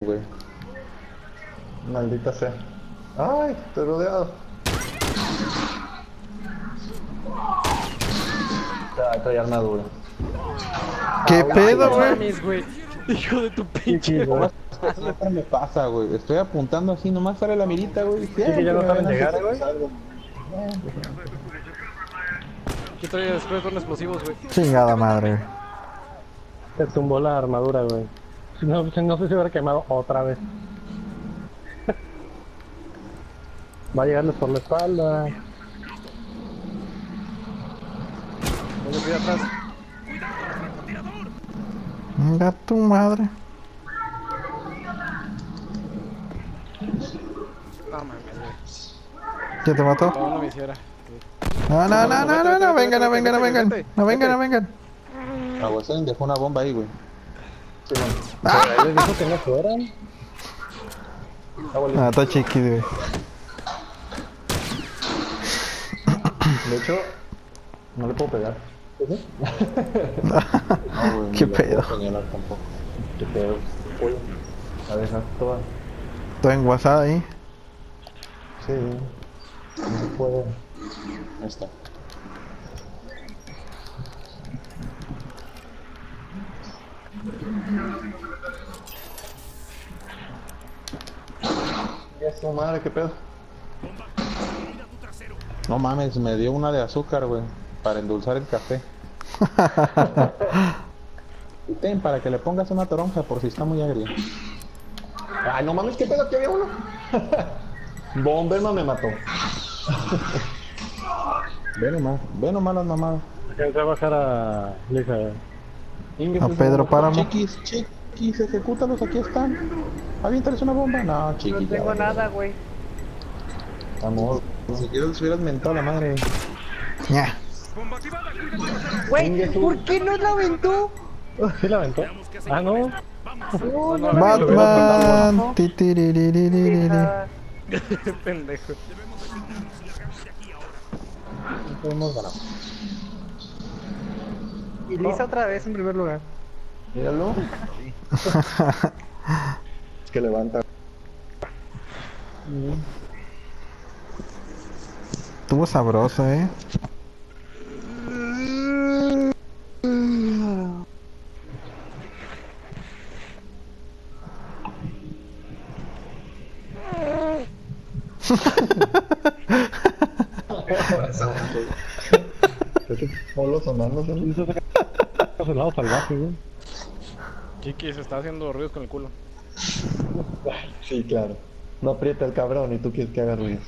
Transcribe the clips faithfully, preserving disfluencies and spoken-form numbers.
güey. Maldita sea. Ay, estoy rodeado. Ah, trae armadura. ¿Qué Ah, pedo, güey? güey? Hijo de tu pinche. Siempre me pasa, güey. Estoy apuntando así, nomás sale la mirita, güey. que ya no saben llegar, güey. ¿Qué trae después con explosivos, güey? Chingada madre, güey. Te tumbó la armadura, güey. No, no sé si hubiera quemado otra vez. Va a llegarles por la espalda. Oye, cuida atrás. Venga tu madre. No mames, güey. ¿Quién te mató? No, no me hiciera. No, no, no, no, no, no, vengan, no vengan, no vengan. No vengan, no vengan. Aguacén dejó una bomba ahí, güey. Sí, Pero él les dijo que no fueran. Ah, está chiqui, güey. De hecho, no le puedo pegar. ¿Sí? No, güey, ¿qué ni le pedo? puedo señalar tampoco. ¿Qué pedo? Pollo. La dejas toda. Estoy enguasada ahí. Sí, no se puede. Ahí está. Ya su madre, qué pedo. No mames, me dio una de azúcar, güey, para endulzar el café. Y ten, para que le pongas una toronja por si está muy agrio. Ay, no mames, qué pedo, aquí había uno. Bomberman me mató. Ve nomás, ve nomás las mamadas. Alcancé a bajar a Lisa. A Pedro Páramo. Chiquis, chiquis, ejecútalos, aquí están. Aviéntales una bomba. No, chiquis. No tengo nada, güey. Amor, ni siquiera les hubieras mentado la madre. Ya. Güey, ¿por qué no la aventó? ¿Sí la aventó? Ah, no. No, no, Batman. Titiriririri. Pendejo. No podemos ganar. Y Lisa otra vez en primer lugar. Míralo. Es que levanta. Estuvo sabroso, eh. Solo sonando, Es el lado salvaje, güey. Chiqui se está haciendo ruidos con el culo. Sí, claro. No aprieta el cabrón y tú quieres que haga ruidos.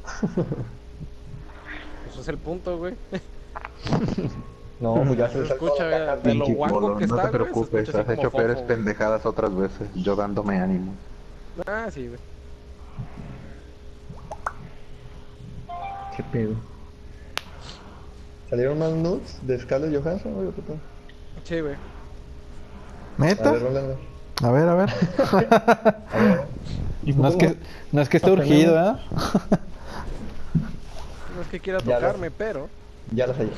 Eso es el punto, güey. No, pues ya se, Se escucha de, de lo guango que no está, te güey, se preocupes, escucha has así hecho como peores fofo, güey. pendejadas otras veces, yo dándome ánimo. Ah, sí, güey. ¿Qué pedo? ¿Salieron más nudes de Scarlett Johansson, güey, o qué pedo? Sí, güey. A ¿Neta? ver, Rolando. A ver, a ver. A ver. No es que, no es que esté urgido, ¿eh? No es que quiera Ya tocarme, pero... Ya las hallé.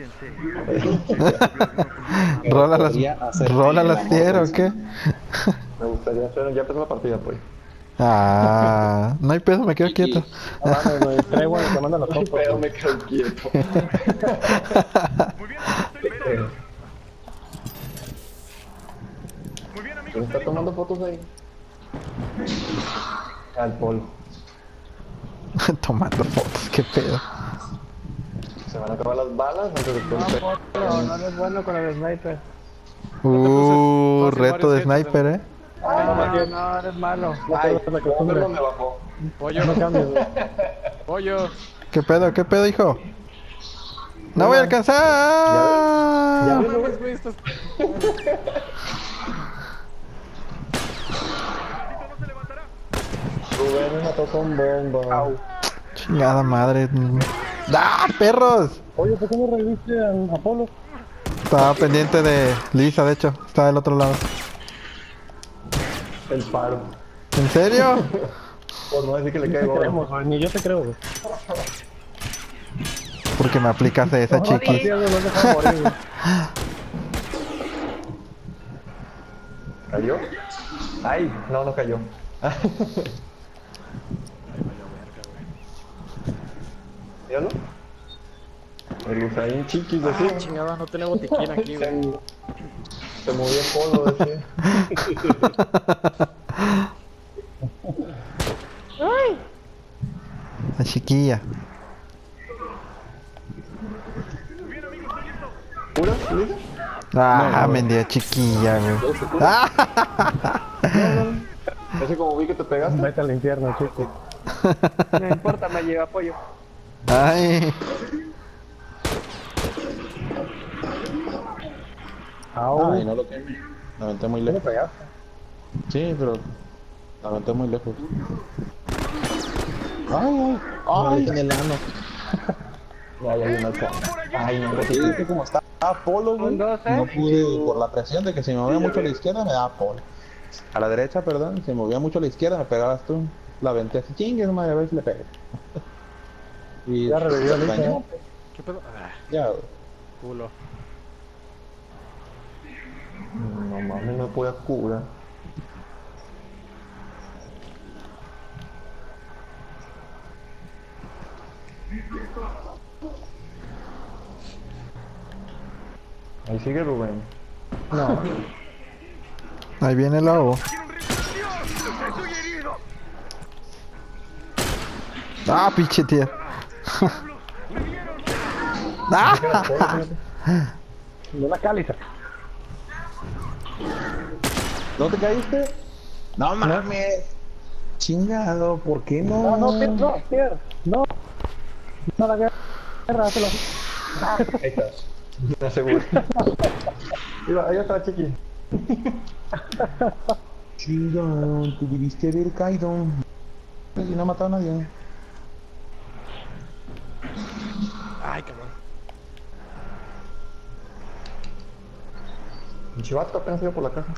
Rola las, Podría hacer rola el las amor quiero, con ¿o qué? Me gustaría hacer. Ya empezó la partida, pues. Ah, no hay pedo, me quedo Chiqui. quieto. No mames, güey. Trae, güey, te manda las Ay, fotos. pero güey. me quedo quieto. ¿Quién está tomando fotos ahí? Al polo. Tomando fotos, qué pedo. Se van a acabar las balas antes de que No, se- no, no eres bueno con el sniper. Uh, fácil, reto de varios hechos, sniper, eh. No, no, no, eres malo. Ay, la costumbre. Bomberman me bajó. Pollo, No cambies, güey. pollo. ¿Qué pedo, qué pedo, hijo? ¡No voy a Ya alcanzar! ves, No mames, güey, estás... Rubén me mató con bomba. Chingada madre. ¡Ah, perros! Oye, ¿por qué no reviste al Apolo? Estaba pendiente de Lisa, de hecho. Está del otro lado. El paro. ¿En serio? Por no decir que le No cae te gordo. creemos, güey. Ni yo te creo, güey. Porque me aplicas de esa, chiqui. Sí, güey, lo has dejado morir, güey. ¿Cayó? Ay, no, no cayó. ¿Míralo? El Usain chiquis de Ah, chingada, no tengo botiquín aquí, Se, güey. se movió el polo de La chiquilla. ¿Pura? ¿Lisa? Ah, mendiga chiquilla, güey. Ah, Ese como vi que te pegaste. Vete al infierno, chico. No importa, me lleva apoyo. ay. Au. Ay, no lo quemé. La aventé muy ¿Qué le lejos. pegaste? Sí, pero la aventé muy lejos. Ay, ay, ay, en el ano. Ya, ya, ya, no. Ay, no, porque es que como está Apolo, güey, Un dos, ¿eh? no pude, por la presión de que si me movía mucho a la izquierda, me daba Apolo. A la derecha, perdón, si me movía mucho a la izquierda, me pegabas tú. La aventé así, chingue, madre, a ver si le pego. Y Ya revivió Lisa, dañó, ¿eh? ¿Qué pedo? Ah, ya, culo. no mames, no me pude curar. Ahí sigue Rubén. No. Ahí viene el lobo. Ah, pinche tía. Ah, No la cáliza. ¿No te caíste? No mames. Chingado, ¿por qué no? No, no, Pierre, no, Pierre. No. No la guerra, hazlo. Ahí está. Me aseguro. Mira, ahí está, chiqui. Chingado, te debiste haber caído. Y no ha matado a nadie. Ay, cabrón. Un chivato apenas iba por la caja.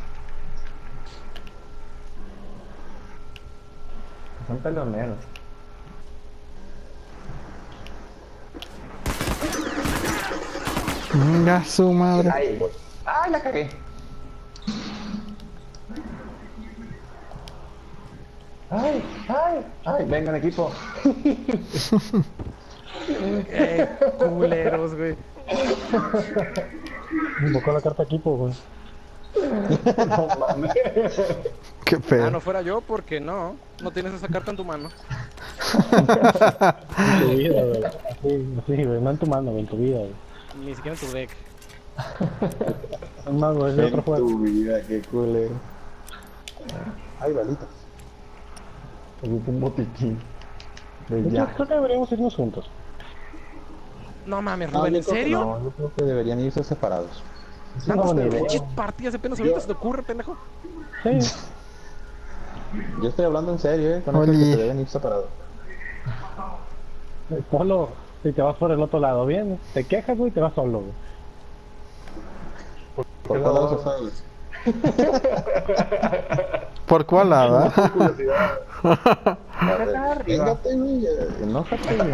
Son peleoneros. venga su madre. Ay, güey. Ay, la cagué. Ay, ay, ay, vengan equipo. Eh, culeros, güey. Invocó la carta equipo, güey. No mames. Qué Ah, pedo. no fuera yo, porque no. No tienes esa carta en tu mano. En tu vida, güey. Así, así, güey. No en tu mano, güey. En tu vida, güey. Ni siquiera en tu deck. Es más, güey. Es de otro En juego. tu vida, qué culero. Ay, balitas. Ocupo un botiquín. De Yo ya. creo que deberíamos irnos juntos. No mames, No, Rubén, yo ¿en creo que serio? No, yo creo que deberían irse separados. Es una ¿Tantas buena idea. pinches partidas apenas ahorita se te ocurre, pendejo? Sí. Yo estoy hablando en serio, eh. Con esto Oli. que se deben ir separados. El Polo, si te vas por el otro lado, bien. Te quejas, güey, y te vas solo, güey. ¿Por cuál lado se fue, güey? ¿Por cuál lado? A ver, véngate, güey. eh, Enójate, güey.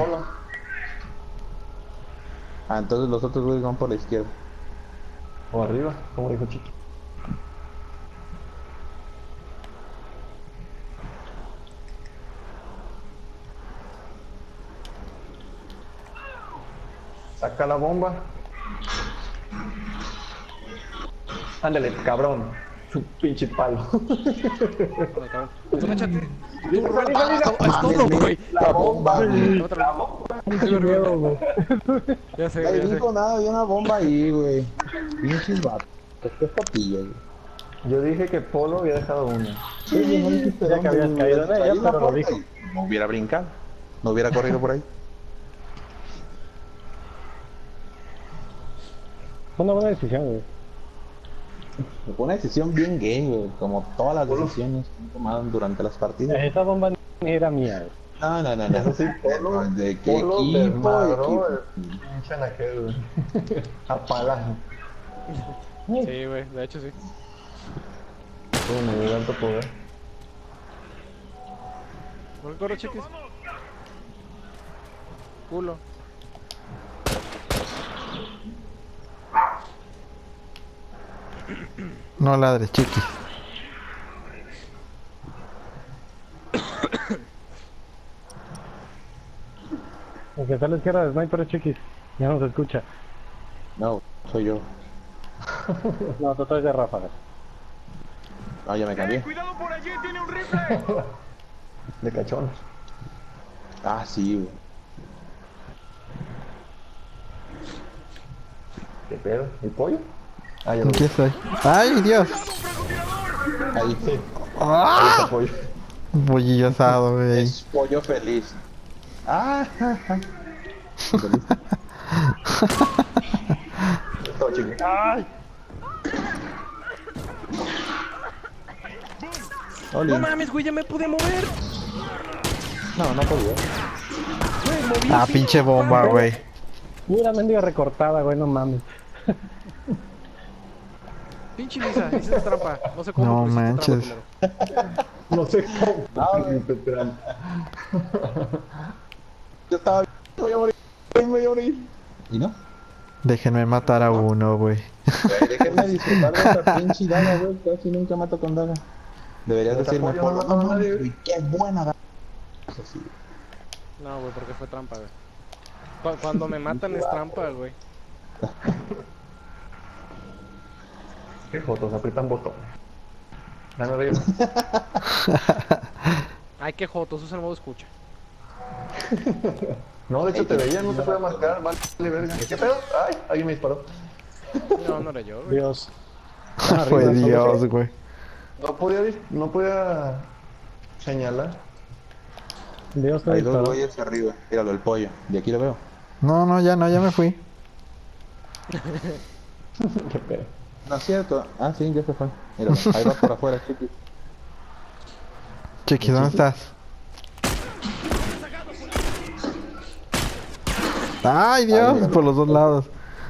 Ah, entonces los otros güeyes van por la izquierda. O arriba, como dijo Chiqui. Saca la bomba. Ándale, cabrón. Su pinche palo. Ay, cabrón. Tú échate. Ah, Es todo, güey. La bomba, güey. Otra. La bomba. Qué miedo, güey. Ya sé, Ahí ya sé. dijo nada, había una bomba ahí, güey. Pinches vatos. Qué papilla, güey. Yo dije que Polo había dejado una. Sí, sí, no dijiste Ya que dónde, habías güey. caído en ella, Ahí en la pero lo puerta dijo. y No hubiera brincado. No hubiera corrido por ahí. Fue una buena decisión, güey. Fue una decisión bien gay, güey. Como todas las decisiones que han tomado durante las partidas. Esa bomba ni era mía, güey. No, no, no, no. Eso sí, Polo, ¿De qué Polo equipo? desmadró equipo? el pinche naquel, güey. Apalaje. Sí, güey, de hecho sí. Todo me dio tanto poder. ¿Por el coro, chiquis? Culo. No ladres, chiqui. El que está a la izquierda de Sniper es Chiquis. Ya no se escucha. No, soy yo. No, tú traes de ráfagas. Ah, ya me cambié. ¡Cuidado por allí! ¡Tiene un rifle! De cachón. Ah, sí, güey. ¿Qué pedo? ¿El pollo? Ah, ya lo Aquí vi. estoy. ¡Ay, Dios! Ahí sí. Ahí está el pollo. Bollillo asado, güey. Es pollo feliz. Ah, ja, ja. Feliz. Todo chico. ¡Ay! Oli. No mames, güey, ya me pude mover. No, no podía. Güey, moví Ah, así, pinche bomba, güey. Mira, mendiga recortada, güey, no mames. Pinche Lisa, hiciste trampa. No sé cómo. No pero hiciste manches. trampa, culero. No sé cómo. Ah, güey. Yo estaba bien, me voy a morir, me voy a morir. ¿Y no? Déjenme matar a uno, güey. Güey, déjenme disfrutar de esta pinche daga, güey. Casi nunca mato con daga. Deberías Esta decirme, pollo por no lo mata a menos, nadie, güey, qué buena daga. Eso sí. No, güey, porque fue trampa, güey. Cu- Cuando me matan es trampa, güey. Qué fotos, aprietan botón. Dame arriba. Ay, qué jotos, usa el modo escucha. No, de hecho te veía, no te puede marcar, vale, verga. ¿Qué pedo? Ay, alguien me disparó. No, no era yo, güey. Dios. Fue Dios, güey. No podía, dis- no podía señalar. Dios te Hay dos disparó. güeyes arriba. Míralo, el pollo. De aquí lo veo. No, no, ya no, ya me fui. Qué pedo. No es cierto. Ah, sí, ya se fue. Míralo, ahí va por afuera, chiqui. Chiqui, ¿dónde estás? ¡Ay, Dios! míralo. Por los dos lados.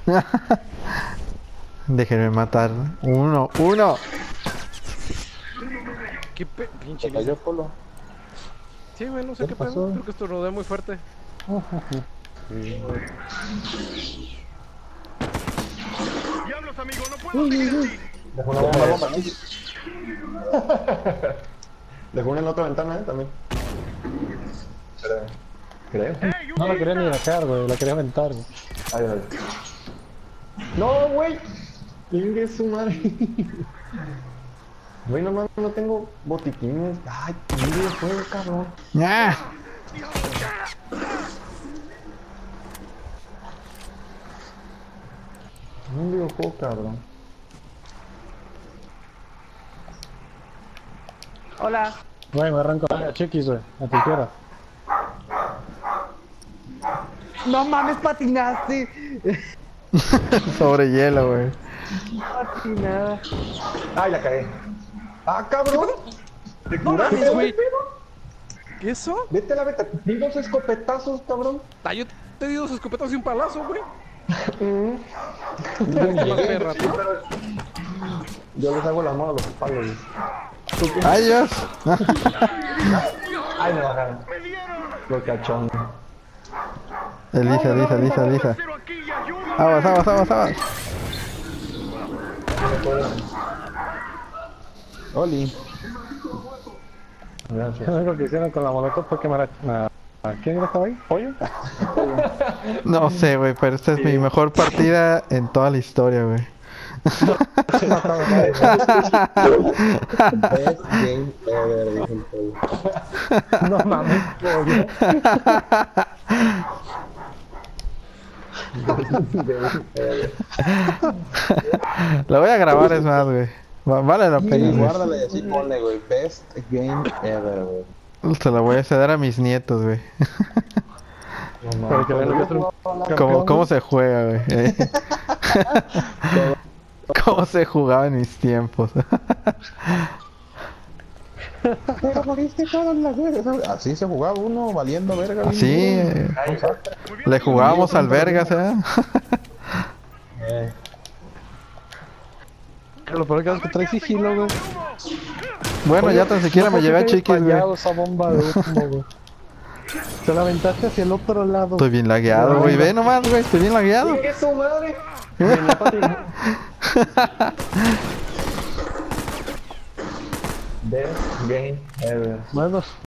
Déjenme matar. Uno, uno. ¿Qué pe... Pinche Se Lisa. cayó Polo. Sí, güey, no sé ¿Qué qué pasó? pedo. Creo que esto rodea muy fuerte. ¡Diablos, amigo! ¡No puedo seguir así! Dejó una bomba, bomba, ¿no? Dejó una en la otra ventana, ¿eh? También. Creo. Creo. ¡Ey, No la un quería ni dejar, güey, la quería aventar, güey. Ay, ay. No, güey. Ingue su madre. Güey, no mames, no tengo botiquines. Ay, mire, fue cabrón. ¡Ah! Un videojuego, cabrón. Hola. Güey, me arranco a Chiquis, güey, a tu izquierda. No mames, patinaste. Sobre hielo, güey. Patinada. Ay, la cagué. Ah, cabrón. ¿Te No curaste, mames, güey. güey? ¿Qué eso? Vete a la beta. Di dos escopetazos, cabrón. Ah, yo te di dos escopetas y un palazo, güey. Yo Más llegué, perra, tú. Yo les hago la mano a los palos. güey. ¡Ay, Dios! Ay, me bajaron. Lo cachón. Elisa, Elisa, Elisa, Elisa. pero aquí y ayúdame! Aguas, aguas, aguas, aguas. Oli. Gracias. Lo único que hicieron con la molotov fue quemar a... ¿A quién estaba ahí? ¿Pollo? No sé, güey, pero esta es mi mejor partida en toda la historia, güey. Best game ever, dijo el pollo. No mames, pollo. La voy a grabar, es más, güey. Va- Vale la Sí, pena, güey. guárdale y así ponle, güey. Best game ever, güey. Se la voy a ceder a mis nietos, güey. No, Para que vean lo que es un ¿Cómo, campeón. cómo se juega, güey? Eh. ¿Cómo se jugaba en mis tiempos? Pero moriste todo en la guerra. Así se jugaba uno, valiendo verga. Así, eh, le jugábamos al vergas, ¿eh? Lo peor que es que trae sigilo, güey. Bueno, ya tan siquiera me llevé a Chiquis, güey. fallado esa bomba de humo, güey. Te la aventaste hacia el otro lado. Estoy bien lagueado, güey. Ve nomás, güey. Estoy bien lagueado. ¡Qué su madre! Best game ever. Bueno,